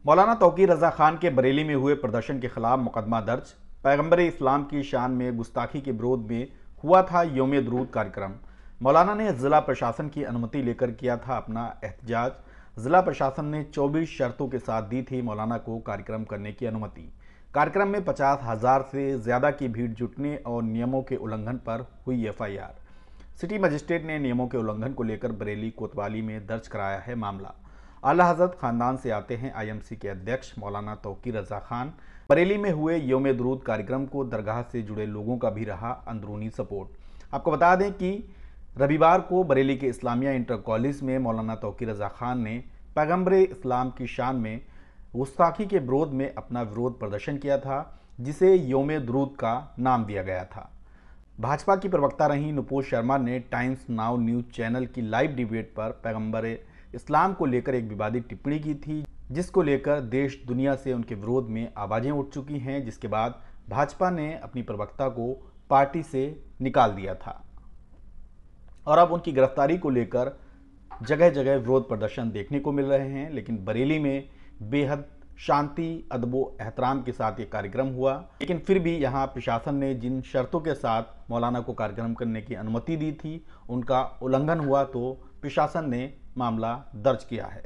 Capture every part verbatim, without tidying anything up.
मौलाना तौकीर रजा खान के बरेली में हुए प्रदर्शन के खिलाफ मुकदमा दर्ज। पैगंबर इस्लाम की शान में गुस्ताखी के विरोध में हुआ था यौम दुरूद कार्यक्रम। मौलाना ने जिला प्रशासन की अनुमति लेकर किया था अपना एहतजाज। जिला प्रशासन ने चौबीस शर्तों के साथ दी थी मौलाना को कार्यक्रम करने की अनुमति। कार्यक्रम में पचास हजार से ज्यादा की भीड़ जुटने और नियमों के उल्लंघन पर हुई F I R. City magistrate ने नियमों के उल्लंघन को लेकर बरेली कोतवाली में दर्ज कराया है मामला। आला हजरत खानदान से आते हैं आई एम सी के अध्यक्ष मौलाना तौकीर रजा खान। बरेली में हुए यौम दुरूद कार्यक्रम को दरगाह से जुड़े लोगों का भी रहा अंदरूनी सपोर्ट। आपको बता दें कि रविवार को बरेली के इस्लामिया इंटर कॉलेज में मौलाना तौकीर रजा खान ने पैगंबर इस्लाम की शान में गुस्ताखी के विरोध में अपना विरोध प्रदर्शन किया था, जिसे यौम दुरूद का नाम दिया गया था। भाजपा की प्रवक्ता रही नुपुर शर्मा ने टाइम्स नाउ न्यूज चैनल की लाइव डिबेट पर पैगंबर इस्लाम को लेकर एक विवादित टिप्पणी की थी, जिसको लेकर देश दुनिया से उनके विरोध में आवाजें उठ चुकी हैं, जिसके बाद भाजपा ने अपनी प्रवक्ता को पार्टी से निकाल दिया था और अब उनकी गिरफ्तारी को लेकर जगह जगह विरोध प्रदर्शन देखने को मिल रहे हैं। लेकिन बरेली में बेहद शांति अदबो एहतराम के साथ ये कार्यक्रम हुआ, लेकिन फिर भी यहाँ प्रशासन ने जिन शर्तों के साथ मौलाना को कार्यक्रम करने की अनुमति दी थी उनका उल्लंघन हुआ, तो प्रशासन ने मामला दर्ज किया है।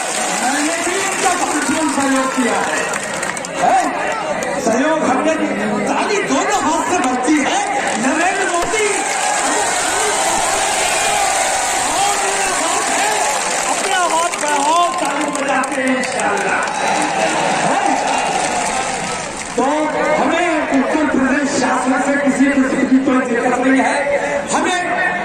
सहयोग किया है, सहयोग हमने ताली दोनों हाथ से भरती है। नरेंद्र मोदी अपने आवाज बढ़ाओ, ताली बजाते हैं इंशाअल्लाह। तो हमें उत्तर प्रदेश शासन से किसी किस्म की कोई दिक्कत नहीं है। हमें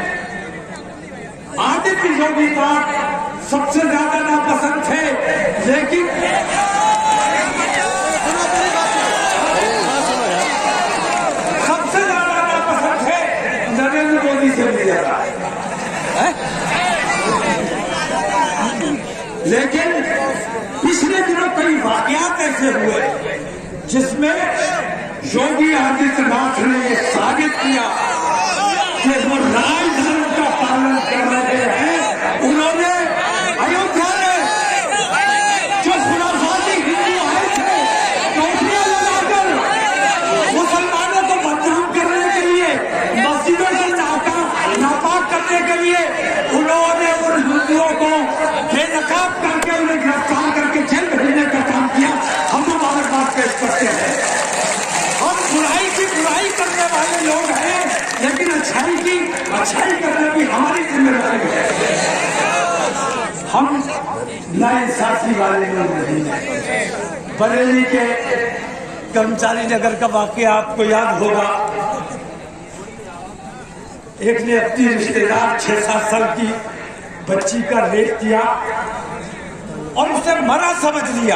आदित्य योगी का सबसे ज्यादा नापसंद थे, लेकिन सबसे ज्यादा नापसंद थे नरेंद्र मोदी से भी ज्यादा। लेकिन पिछले दिनों कई वाकयात ऐसे हुए जिसमें योगी आदित्यनाथ ने ये साबित किया कि वो राय धर्म का पालन कर रहे हैं। उन्होंने अयोध्या में जो खुराफाती हिंदू आए थे, टोपियां लगाकर मुसलमानों को बदनाम करने के लिए, मस्जिदों से नापाक करने के लिए, उन्होंने उन हिंदुओं को बेनकाब करके उन्हें गिरफ्तार करके जेल भेजने का काम किया। हम मुबारकबाद पेश करते हैं। हम बुराई की बुराई करने वाले लोग हैं, लेकिन अच्छाई की अच्छाई करना भी हमारी जिम्मेदारी है। हम नाइंसाफी वाले लोग नहीं हैं। बरेली के कर्मचारी नगर का वाकया आपको याद होगा। एक ने अपनी रिश्तेदार छह सात साल की बच्ची का रेप किया और उसे मरा समझ लिया,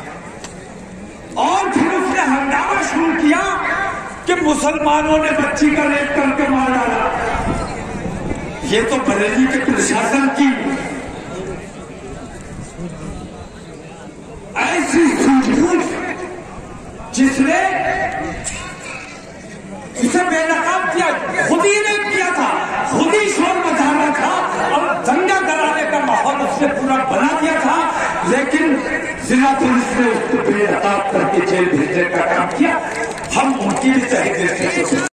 और फिर उसने हंगामा शुरू किया कि मुसलमानों ने बच्ची का रेप करके मार डाला। ये तो बरेली के प्रशासन की ऐसी सूझबूझ जिसने इसे बेनकाब किया, खुद ही ने किया था, खुद ही शोर मचा रहा था और दंगा कराने का माहौल उसने पूरा बना दिया था। लेकिन जिला पुलिस ने उसको बेनकाब करके जेल भेजने का काम किया। हम उनकी भी तहे दिल से